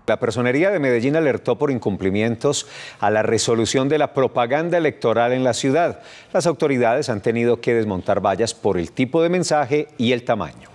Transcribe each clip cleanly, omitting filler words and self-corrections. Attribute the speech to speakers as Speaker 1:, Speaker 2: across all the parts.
Speaker 1: La Personería de Medellín alertó por incumplimientos a la resolución de la propaganda electoral en la ciudad. Las autoridades han tenido que desmontar vallas por el tipo de mensaje y el tamaño.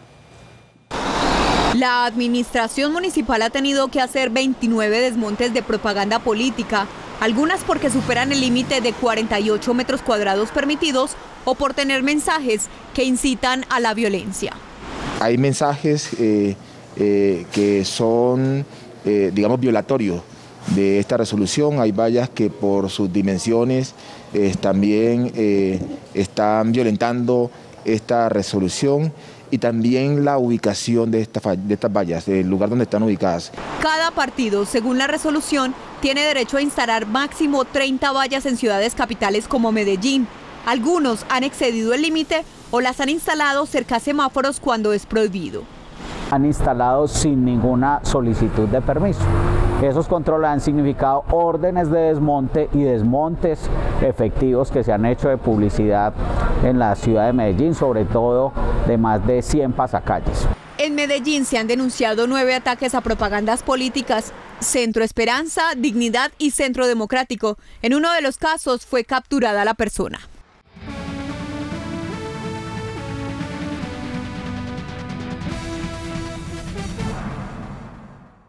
Speaker 2: La administración municipal ha tenido que hacer 29 desmontes de propaganda política, algunas porque superan el límite de 48 metros cuadrados permitidos o por tener mensajes que incitan a la violencia.
Speaker 3: Hay mensajes que son, digamos, violatorios de esta resolución. Hay vallas que por sus dimensiones también están violentando esta resolución y también la ubicación de estas vallas, el lugar donde están ubicadas.
Speaker 2: Cada partido, según la resolución, tiene derecho a instalar máximo 30 vallas en ciudades capitales como Medellín. Algunos han excedido el límite o las han instalado cerca a semáforos cuando es prohibido.
Speaker 4: Han instalado sin ninguna solicitud de permiso. Esos controles han significado órdenes de desmonte y desmontes efectivos que se han hecho de publicidad en la ciudad de Medellín, sobre todo de más de 100 pasacalles.
Speaker 2: En Medellín se han denunciado 9 ataques a propagandas políticas, Centro Esperanza, Dignidad y Centro Democrático. En uno de los casos fue capturada la persona.